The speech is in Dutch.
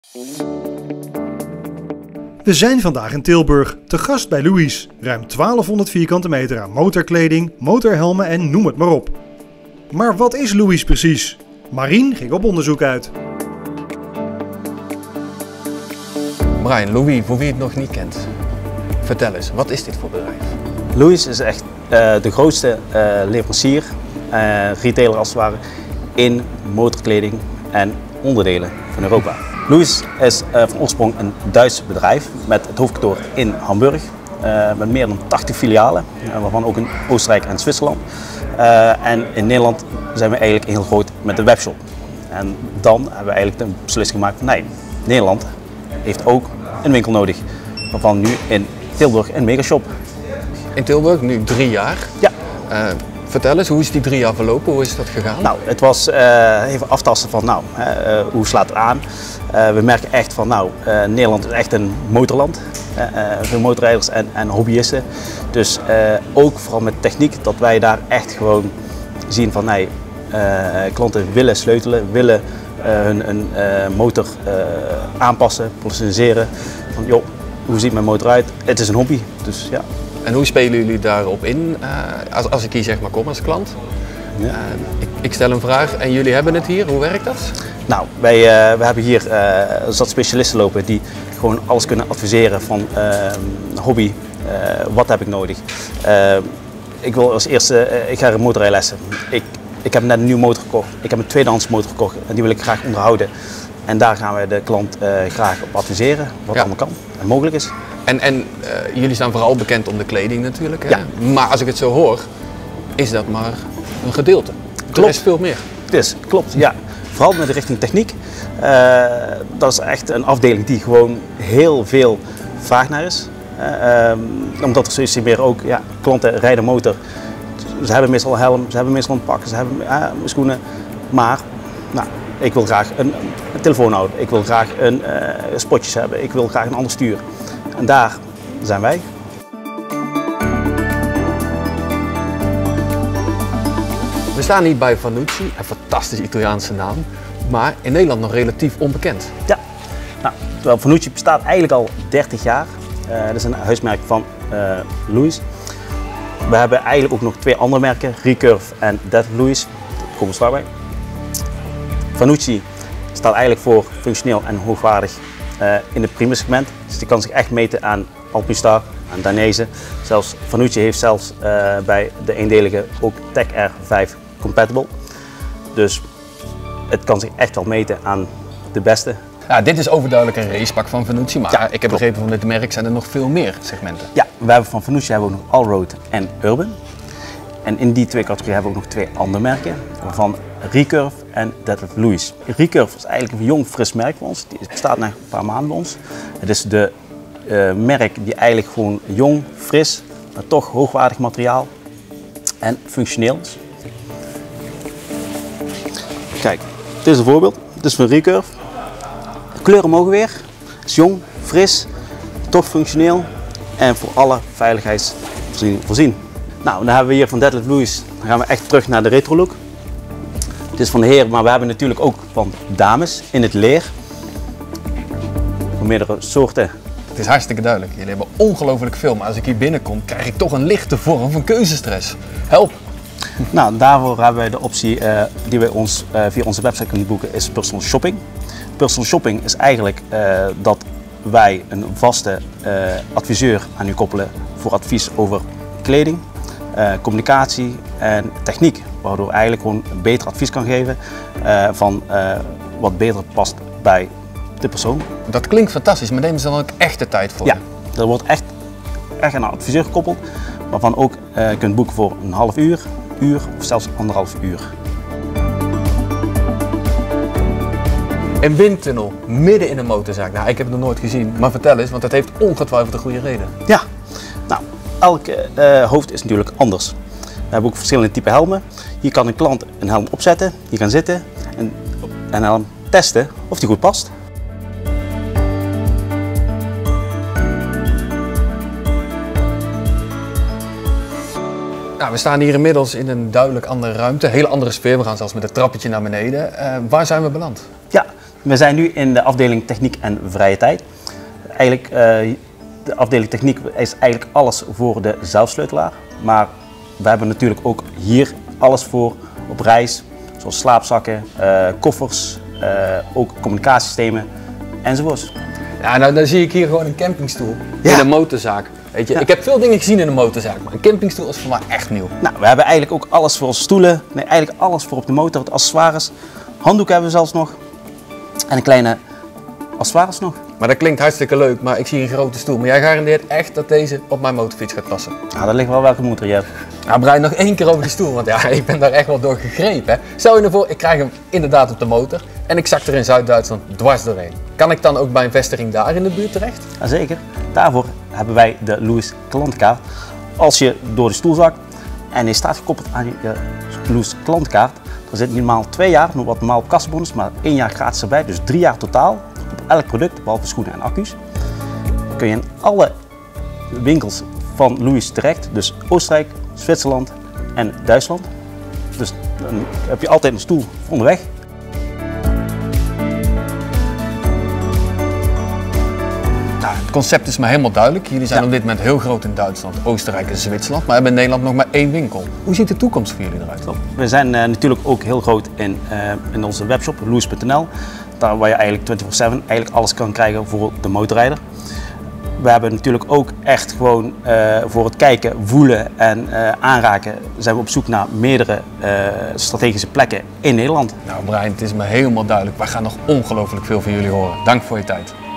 We zijn vandaag in Tilburg, te gast bij Louis. Ruim 1200 vierkante meter aan motorkleding, motorhelmen en noem het maar op. Maar wat is Louis precies? Marien ging op onderzoek uit. Brian, Louis, voor wie het nog niet kent, vertel eens, wat is dit voor bedrijf? Louis is echt de grootste leverancier, retailer als het ware, in motorkleding en onderdelen van Europa. Louis is van oorsprong een Duits bedrijf met het hoofdkantoor in Hamburg, met meer dan 80 filialen, waarvan ook in Oostenrijk en Zwitserland. En in Nederland zijn we eigenlijk heel groot met de webshop. En dan hebben we eigenlijk de beslissing gemaakt van nee, Nederland heeft ook een winkel nodig, waarvan nu in Tilburg een megashop. In Tilburg, nu 3 jaar. Ja. Vertel eens, hoe is die 3 jaar verlopen? Hoe is dat gegaan? Nou, het was even aftasten van hoe slaat het aan. We merken echt van Nederland is echt een motorland. Veel motorrijders en hobbyisten. Dus ook vooral met techniek, dat wij daar echt gewoon zien van klanten willen sleutelen, willen hun motor aanpassen, personaliseren. Van joh, hoe ziet mijn motor uit? Het is een hobby, dus ja. En hoe spelen jullie daarop in? Als ik hier zeg maar kom als klant, ik stel een vraag en jullie hebben het hier, hoe werkt dat? Nou, we hebben hier zat specialisten lopen die gewoon alles kunnen adviseren van hobby, wat heb ik nodig. Ik wil als eerste, ik ga motorrijlessen. Ik heb net een nieuwe motor gekocht, ik heb een tweedehands motor gekocht en die wil ik graag onderhouden. En daar gaan we de klant graag op adviseren, wat allemaal kan en mogelijk is. En jullie staan vooral bekend om de kleding natuurlijk, hè? Ja. Maar als ik het zo hoor, is dat maar een gedeelte. Klopt. Er is veel meer. Klopt, ja. Vooral met de richting techniek. Dat is echt een afdeling die gewoon heel veel vraag naar is. Omdat er zoiets meer ook, klanten rijden motor. Ze hebben meestal een helm, ze hebben meestal een pak, ze hebben schoenen. Maar ik wil graag een telefoon houden, ik wil graag een spotjes hebben, ik wil graag een ander stuur. En daar zijn wij. We staan hier bij Vanucci, een fantastische Italiaanse naam, maar in Nederland nog relatief onbekend. Ja, terwijl Vanucci bestaat eigenlijk al 30 jaar. Dat is een huismerk van Louis. We hebben eigenlijk ook nog 2 andere merken, Recurve en Deadlift Louis. Daar komen we straks bij. Vanucci staat eigenlijk voor functioneel en hoogwaardig in het premium segment. Dus die kan zich echt meten aan Alpinestar, aan Dainese. Zelfs Vanucci heeft zelfs bij de eendelige ook Tech R5 compatible. Dus het kan zich echt wel meten aan de beste. Ja, dit is overduidelijk een racepak van Vanucci, maar Ja, ik heb begrepen van dit merk zijn er nog veel meer segmenten. Ja, we hebben van Vanucci hebben we ook nog Allroad en Urban. En in die 2 categorieën hebben we ook nog 2 andere merken, waarvan Recurve en Deadlift Louis. Recurve is eigenlijk een jong, fris merk voor ons. Die bestaat nog een paar maanden bij ons. Het is de merk die eigenlijk gewoon jong, fris, maar toch hoogwaardig materiaal en functioneel is. Kijk, dit is een voorbeeld. Dit is van Recurve. De kleuren mogen weer. Het is jong, fris, toch functioneel en voor alle veiligheidsvoorzieningen voorzien. Nou, dan hebben we hier van Deadlift Louis, dan gaan we echt terug naar de retro look. Het is van de heren, maar we hebben natuurlijk ook van dames in het leer. Voor meerdere soorten. Het is hartstikke duidelijk, jullie hebben ongelooflijk veel, maar als ik hier binnenkom krijg ik toch een lichte vorm van keuzestress. Help! Nou, daarvoor hebben wij de optie die wij ons via onze website kunnen boeken, is personal shopping. Personal shopping is eigenlijk dat wij een vaste adviseur aan u koppelen voor advies over kleding, communicatie en techniek. Waardoor we eigenlijk gewoon een beter advies kan geven van wat beter past bij de persoon. Dat klinkt fantastisch, maar nemen ze dan ook echt de tijd voor? Ja, er wordt echt aan een adviseur gekoppeld, waarvan ook kunt boeken voor een half uur, of zelfs 1,5 uur. Een windtunnel midden in een motorzaak. Nou, ik heb het nog nooit gezien, maar vertel eens, want dat heeft ongetwijfeld een goede reden. Ja, nou, elke hoofd is natuurlijk anders. We hebben ook verschillende typen helmen. Hier kan een klant een helm opzetten, hier gaan zitten en een helm testen of die goed past. Nou, we staan hier inmiddels in een duidelijk andere ruimte, een hele andere sfeer. We gaan zelfs met een trappetje naar beneden. Waar zijn we beland? Ja, We zijn nu in de afdeling techniek en vrije tijd. Eigenlijk, de afdeling techniek is eigenlijk alles voor de zelfsleutelaar. Maar we hebben natuurlijk ook hier alles voor op reis. Zoals slaapzakken, koffers, ook communicatiesystemen enzovoorts. Ja, nou dan zie ik hier gewoon een campingstoel in een motorzaak. Weet je, ik heb veel dingen gezien in een motorzaak, maar een campingstoel is voor mij echt nieuw. Nou, we hebben eigenlijk ook alles voor stoelen, nee, eigenlijk alles voor op de motor, het accessoires. Handdoeken hebben we zelfs nog en een kleine accessoires nog. Maar dat klinkt hartstikke leuk, maar ik zie een grote stoel. Maar jij garandeert echt dat deze op mijn motorfiets gaat passen? Nou, dat ligt wel welke motor je hebt. Nou, Brian, nog 1 keer over die stoel, want ja, ik ben daar echt wel door gegrepen. Hè. Stel je nou voor, ik krijg hem inderdaad op de motor en ik zak er in Zuid-Duitsland dwars doorheen. Kan ik dan ook bij een vestiging daar in de buurt terecht? Jazeker. Daarvoor hebben wij de Lewis klantkaart. Als je door de stoel zakt en die staat gekoppeld aan je Lewis klantkaart, dan zit minimaal 2 jaar, nog wat normaal op kassenbonus, maar 1 jaar gratis erbij, dus 3 jaar totaal op elk product, behalve schoenen en accu's. Dan kun je in alle winkels van Lewis terecht, dus Oostenrijk, Zwitserland en Duitsland. Dus dan heb je altijd een stoel onderweg. Het concept is me helemaal duidelijk. Jullie zijn op dit moment heel groot in Duitsland, Oostenrijk en Zwitserland, maar hebben in Nederland nog maar 1 winkel. Hoe ziet de toekomst voor jullie eruit? We zijn natuurlijk ook heel groot in onze webshop, lewis.nl, daar waar je eigenlijk 24/7 eigenlijk alles kan krijgen voor de motorrijder. We hebben natuurlijk ook echt gewoon voor het kijken, voelen en aanraken zijn we op zoek naar meerdere strategische plekken in Nederland. Nou Brian, het is me helemaal duidelijk. Wij gaan nog ongelooflijk veel van jullie horen. Dank voor je tijd.